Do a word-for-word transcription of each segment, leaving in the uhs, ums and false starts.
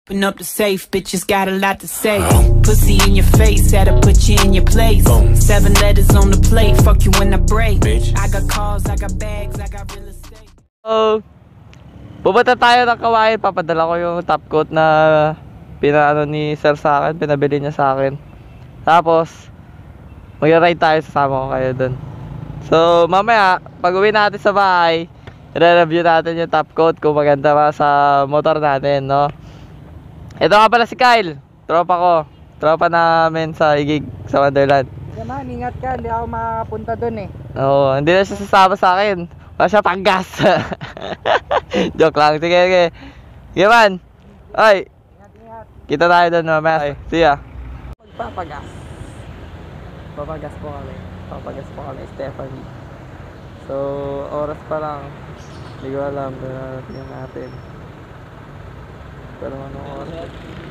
Open up the safe, bitches got a lot to say. Pussy in your face, had to put you in your place. Seven letters on the plate, fuck you when I break. I got cars, I got bags, I got real estate. Oh, bubata tayo ng kawain. Papadala ko yung top coat na pinaano ni sir sa akin, pinabili niya sa akin. Tapos mag-ride tayo, sasama ko kayo dun. So mamaya, pag uwi natin sa bahay, i-review natin yung top coat kung maganda ba sa motor natin, no? Ito nga pala si Kyle, tropa ko. Tropa namin sa Igig, sa Wonderland. Yaman, ingat ka, hindi ako makapunta dun eh. Oo, hindi na siya sasama sa akin. Wala siya panggas. Joke lang, sige, sige. Yaman, ay, Ingat, ingat. kita tayo doon mamaya. Ay, see ya. Magpapagas. Papagas po kami. Papagas po kami, Stephanie. So, oras pa lang. Hindi ko alam, tingnan natin. Pero anong oras?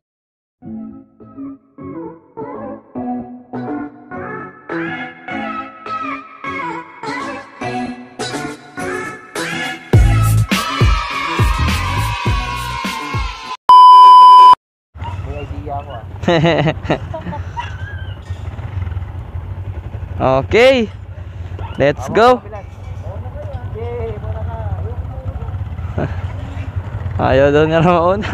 May idea ako ah. Okay, let's go. Ayaw daw niya na mauna.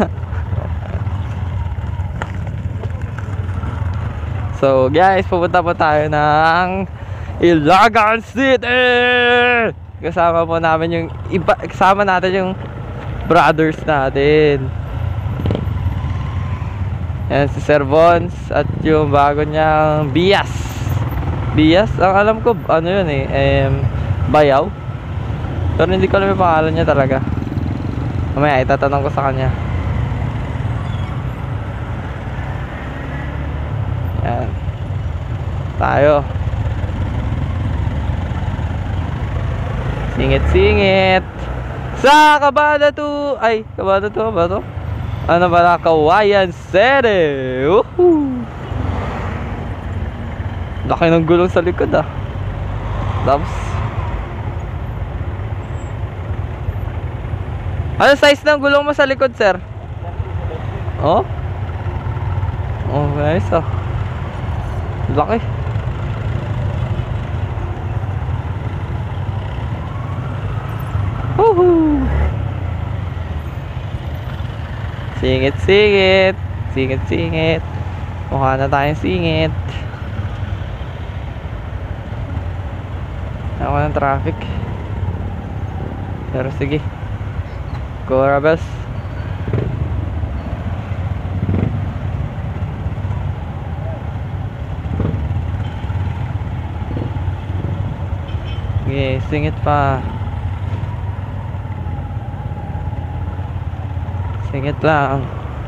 So guys, pupunta po tayo ng Ilagan City. Kasama po namin yung iba, kasama natin yung brothers natin. Yan si Sir Vons at yung bago niyang Bias. Bias, ang alam ko ano yun eh, um, Bayaw. Pero hindi ko alam yung pangalan niya talaga. Mamaya itatanong ko sa kanya. Yan. Tayo. Singit-singit. Sa Kabada to. Ay, Kabada to ba to? Ano ba na? Kawayan City. Woohoo! Laki ng gulong sa likod ah. Tapos ano size ng gulong mo sa likod, sir? Oh? Oh, nice ah. Laki. Woohoo! Singit, singit. Singit, singit. Mukha na tayong singit. Ako ng traffic. Pero sige. Go Rebels. Okay, singit pa. Singit lang.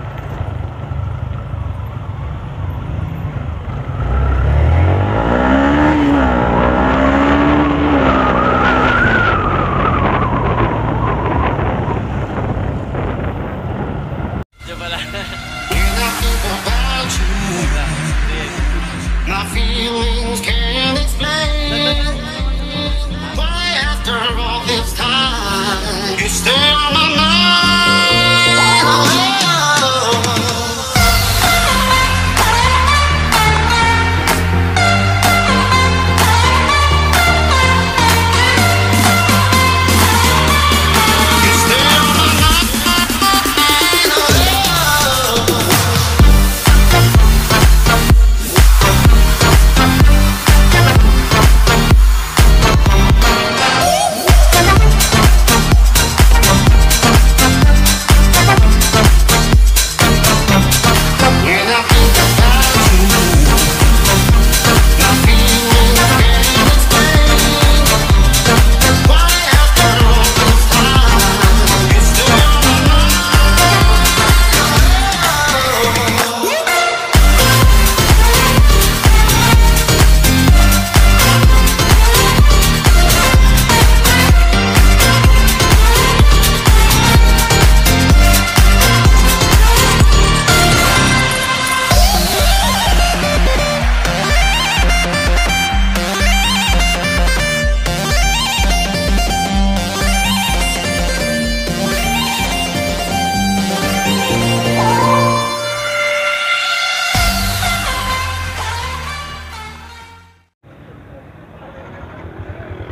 My feelings can't explain why after all this time you stay on my mind.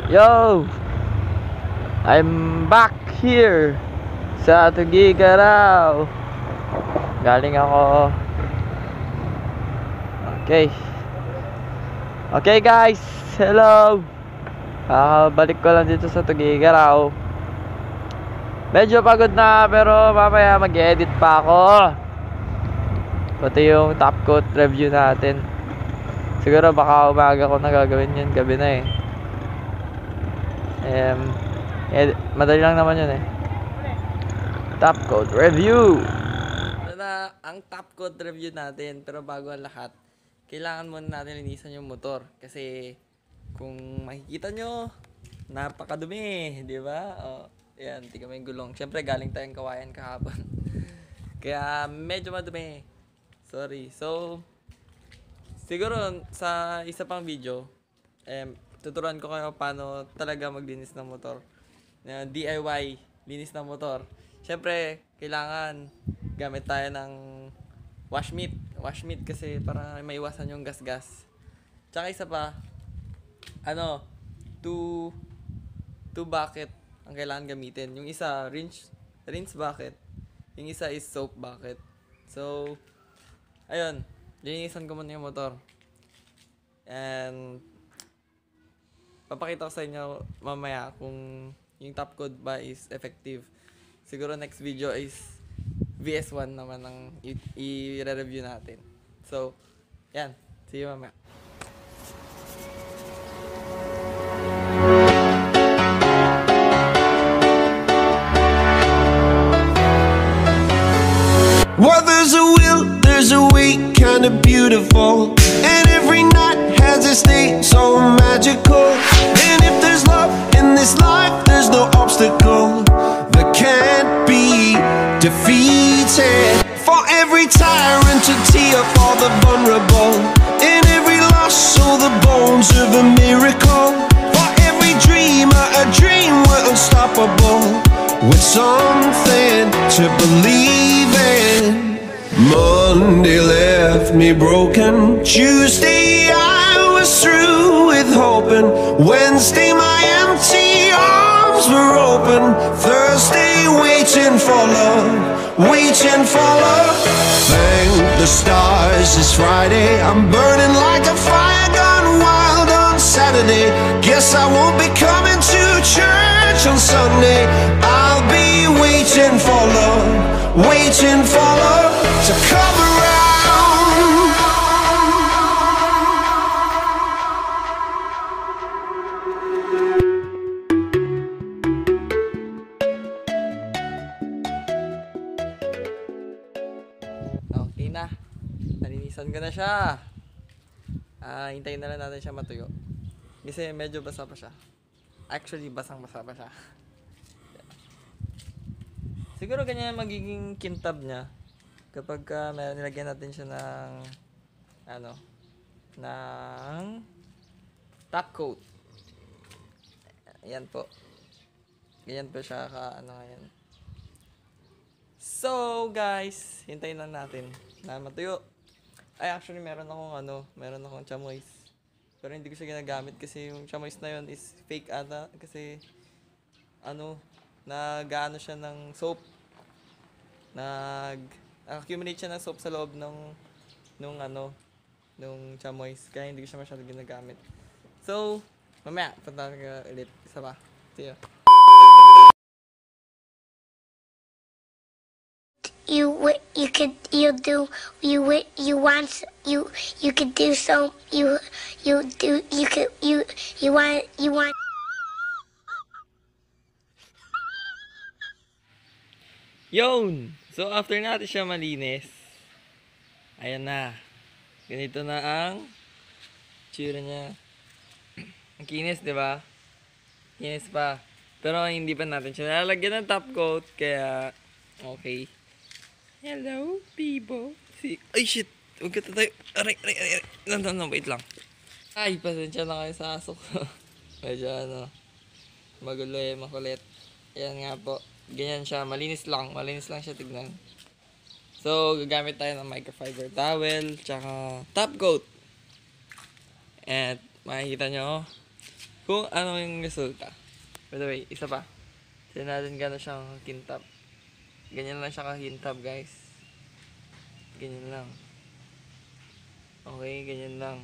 Yo! I'm back here sa Tugigaraw. Galing ako. Okay. Okay guys, hello. Ah, balik ko lang dito sa Tugigaraw. Medyo pagod na pero mamaya mag-edit pa ako. Pati yung top coat review natin. Siguro baka umaga ko na gagawin yun, gabi na eh. Um, eh, madali lang naman yun eh. Top coat review. Ito na ang top coat review natin. Pero bago ang lahat, kailangan muna natin linisan yung motor. Kasi kung makikita nyo, napakadumi, di ba? Oh, yan, tingnan mo yung gulong. Siyempre galing tayong kawayan kahapon. Kaya medyo madumi. Sorry. So siguro sa isa pang video, eh, tuturuan ko kayo paano talaga maglinis ng motor. Uh, D I Y, linis ng motor. Siyempre, kailangan gamit tayo ng wash mitt. Wash mitt kasi para maiwasan yung gas-gas. Tsaka isa pa, ano, two, two bucket ang kailangan gamitin. Yung isa, rinse, rinse bucket. Yung isa is soap bucket. So, ayun, linisan ko muna yung motor. And papakita ko sa inyo mamaya kung yung top coat ba is effective. Siguro next video is V S one naman ang i-review natin. So, yan. See you mamaya. Well, there's a will, there's a way, kinda beautiful. And every night has its day, so magical. And if there's love in this life, there's no obstacle that can't be defeated. For every tyrant to tear for the vulnerable. In every loss, so the bones of a miracle. For every dreamer, a dream we're unstoppable. With something to believe in. Monday left me broken. Tuesday I was through with hoping. Wednesday my empty arms were open. Thursday waiting for love, waiting for love. Thank the stars it's Friday. I'm burning like a fire gone wild on Saturday. Guess I won't be coming to church on Sunday. I'll be waiting for love, waiting for love to come around. Okay na. Nalinisan ko na siya. Ah, hintayin na lang natin siya matuyo. Kasi medyo basa pa siya. Actually, basang-basa pa siya. Siguro ganyan magiging kintab niya kapag uh, may nilagyan natin siya ng ano, ng top coat. Ayan po. Ganyan po siya ka ano ngayon. So guys, hintayin lang natin na matuyo. Ay actually meron akong ano, meron akong chamois. Pero hindi ko siya ginagamit kasi yung chamois na yun is fake ata kasi ano, nag-ano siya ng soap. Nag-accumulate siya ng soap sa loob ng nung ano, nung chamois. Kaya hindi ko siya masyadong ginagamit. So, mamaya, punta ka ulit. Isa pa. See you. You wi- you could you do you wi- you want you you could do so you you do you could you you want you want Yun! So, after natin siya malinis, ayan na. Ganito na ang tsura niya. Ang kinis, di ba? Kinis pa. Pero hindi pa natin siya nalalagyan ng top coat, kaya okay. Hello, people. Si ay, shit! Huwag ka tayo. Aray, aray, aray. No, no, no, wait lang. Ay, pasensya na kayo sa aso ko. Medyo ano, magulo eh, makulit. Ayan nga po. Ganyan siya, malinis lang, malinis lang siya tignan. So, gagamit tayo ng microfiber towel, tsaka top coat. At makikita nyo kung ano yung resulta. By the way, isa pa. Tignan natin gano'n siyang kintab. Ganyan lang siya kakintab, guys. Ganyan lang. Okay, ganyan lang.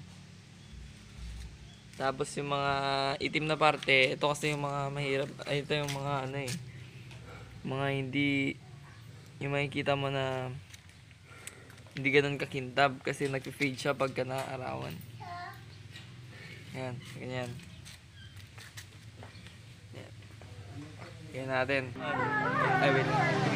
Tapos yung mga itim na parte, ito kasi yung mga mahirap. Ay, ito yung mga ano eh. Mga hindi, yung makikita mo na hindi ganun kakintab kasi nag-fade siya pagka naaarawan. Yan, ganyan. Yan. Yan natin. Ay, wait.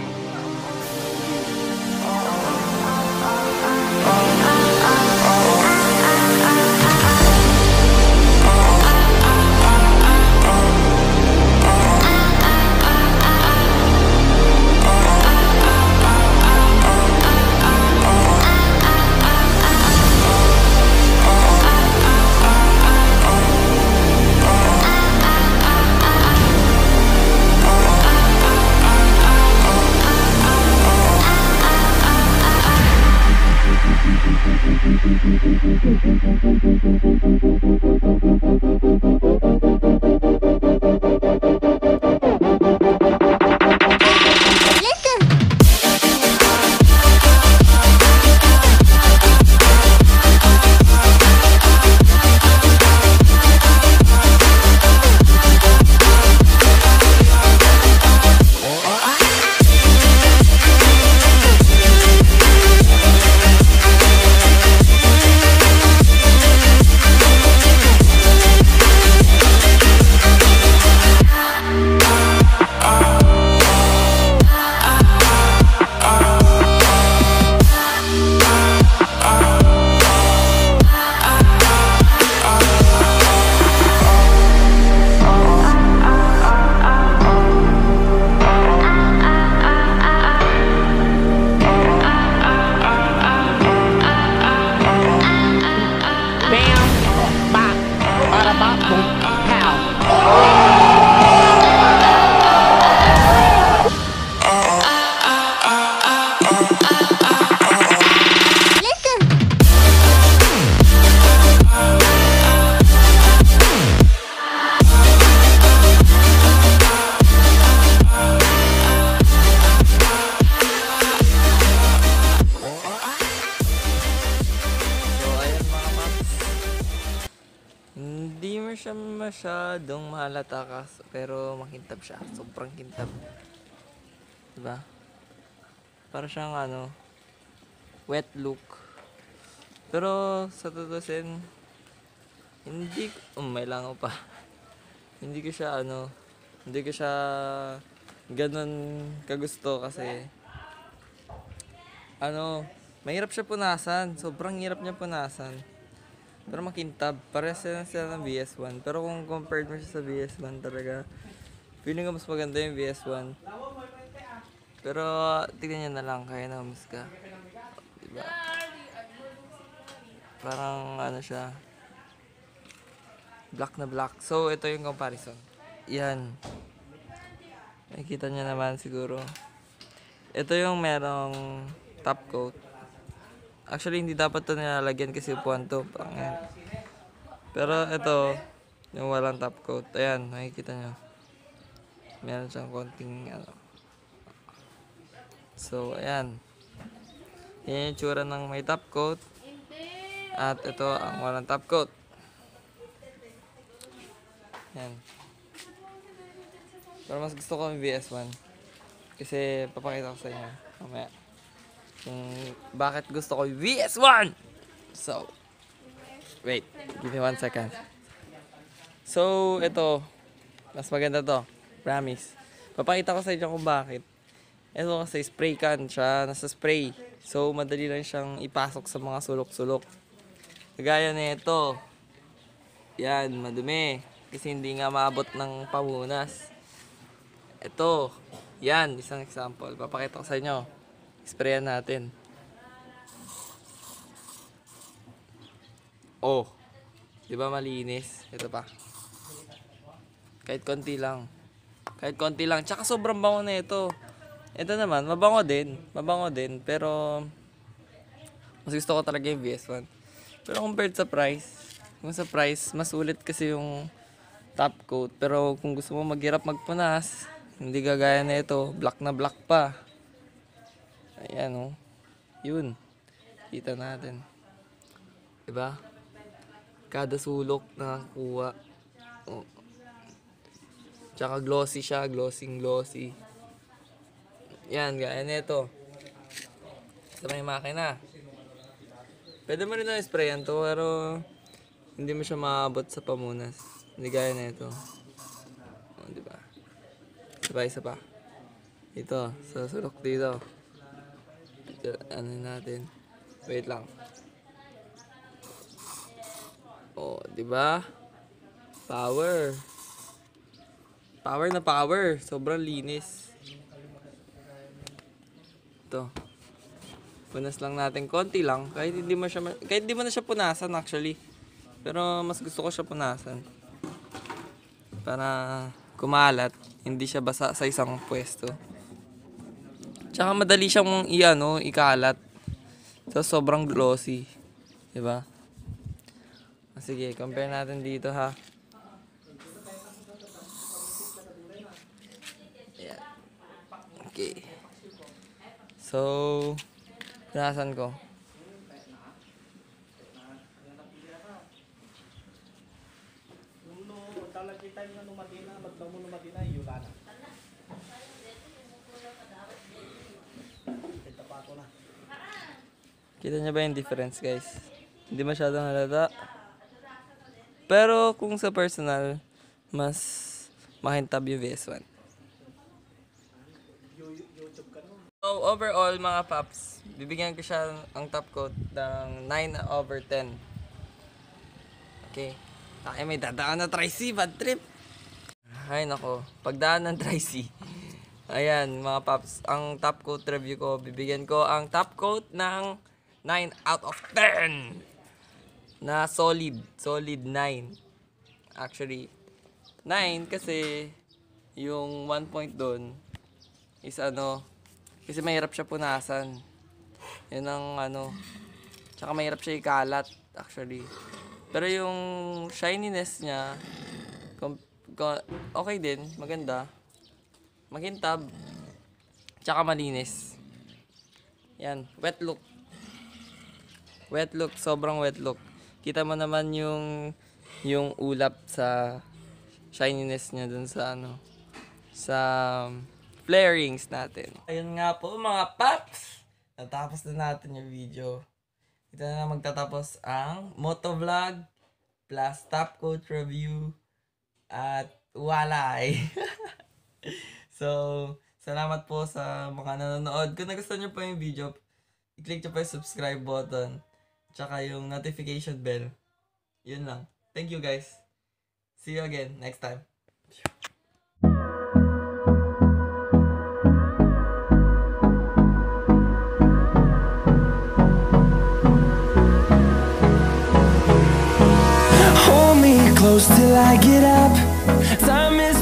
Siya masyadong mahalata ka, pero makintab siya. Sobrang kintab. Diba? Para siyang ano, wet look. Pero sa tutusin, hindi, oh, may langaw pa. Hindi ko siya ano, hindi ko siya ganun kagusto kasi ano, mahirap siya punasan. Sobrang hirap niya punasan. Pero makintab, parehas sila sila ng V S one. Pero kung compared mo siya sa V S one talaga, feeling ko mas maganda yung V S one. Pero tignan nyo na lang, kaya na humusga. Diba? Parang ano siya, black na black. So ito yung comparison. Yan. Nakikita nyo naman siguro. Ito yung merong top coat. Actually, hindi dapat ito nilalagyan kasi upuan to. Pangyan. Pero ito, yung walang top coat. Ayan, nakikita nyo. Meron siyang konting ano. So, ayan. Yan yung tsura ng may top coat. At ito ang walang top coat. Ayan. Pero mas gusto ko yung V S one. Kasi papakita ko sa inyo mamaya kung bakit gusto ko yung V S one. So, wait, give me one second. So, ito, mas maganda to, promise. Papakita ko sa inyo kung bakit. Ito kasi spray can siya, nasa spray. So, madali lang siyang ipasok sa mga sulok-sulok. Kagaya na ito. Yan, madumi. Kasi hindi nga maabot ng pamunas. Ito, yan, isang example. Papakita ko sa inyo. Sprayan natin. Oh, di ba malinis? Ito pa. Kahit konti lang. Kahit konti lang. Tsaka sobrang bango na ito. Ito naman, mabango din. Mabango din. Pero, mas gusto ko talaga yung V S one. Pero compared sa price, kung sa price, mas ulit kasi yung top coat. Pero kung gusto mo maghirap magpunas, hindi gagaya na ito, black na black pa. Ayan oh. Yun. Kita natin. Diba? Kada sulok nakakuha. Oh. Tsaka glossy siya, glossing glossy. Yan, gaya na ito. Sa may makina. Pwede mo rin na sprayan to, pero hindi mo siya maabot sa pamunas. Hindi gaya na ito. O, diba? Diba, isa pa. Ito, sa sulok dito. Ito, ano natin. Wait lang. O, diba? Power. Power na power. Sobrang linis. Ito. Punas lang natin konti lang kahit hindi mo siya kahit hindi mo na siya punasan actually. Pero mas gusto ko siya punasan. Para kumalat, hindi siya basa sa isang pwesto. Tsaka madali siyang i-ano, ikalat. So sobrang glossy, 'di ba? Sige, compare natin dito ha. Yeah. Okay. So punasan ko. Kita niyo ba yung difference, guys? Hindi masyadong halata. Pero kung sa personal, mas makintab yung V S one. So overall mga paps, bibigyan ko siya ang top coat ng nine over ten. Okay. Tayo may dadaan na tri-C, bad trip. Ay nako, pagdaan ng tri-C. Ayan mga paps, ang top coat review ko, bibigyan ko ang top coat ng nine out of ten. Na solid, solid nine. Actually, nine kasi yung one point doon is ano, kasi mahirap siya punasan. Yun ang ano. Tsaka mahirap siya ikalat, actually. Pero yung shininess niya, okay din, maganda. Makintab. Tsaka malinis. Yan, wet look. Wet look, sobrang wet look. Kita mo naman yung yung ulap sa shininess niya dun sa ano, sa flarings natin. Ayun nga po mga paps, natapos na natin yung video. Ito na magtatapos ang motovlog plus top coat review at walay. So, salamat po sa mga nanonood. Kung nagustuhan nyo po yung video, i-click nyo po yung subscribe button tsaka yung notification bell. Yun lang. Thank you guys. See you again next time. Hold me close till I get up. Time is